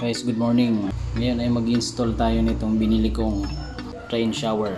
Guys, good morning. Ngayon ay mag-install tayo nitong binili kong rain shower.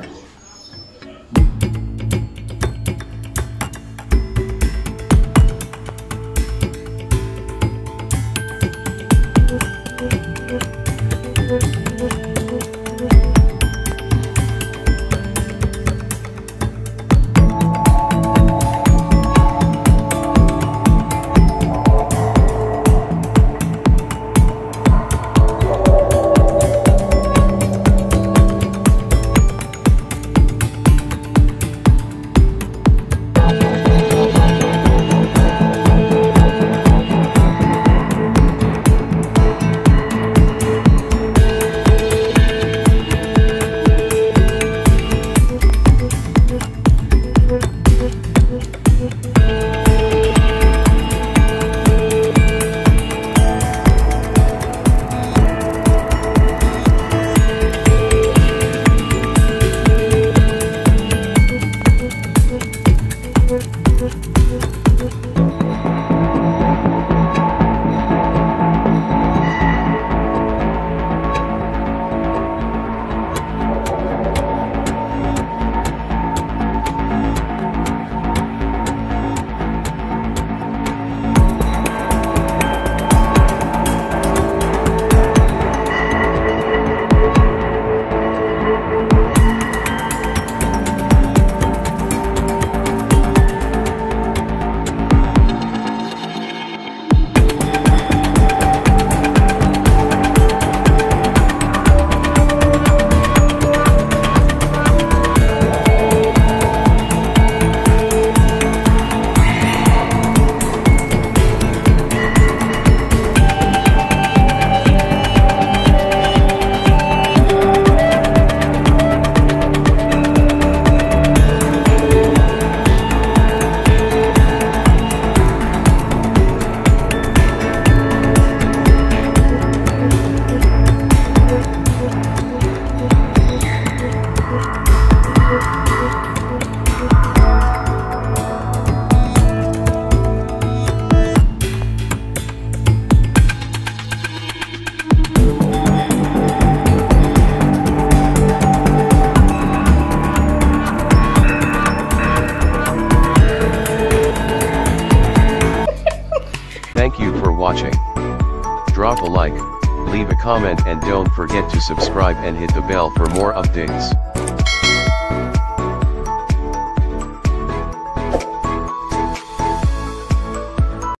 Thank you for watching. Drop a like, leave a comment and don't forget to subscribe and hit the bell for more updates.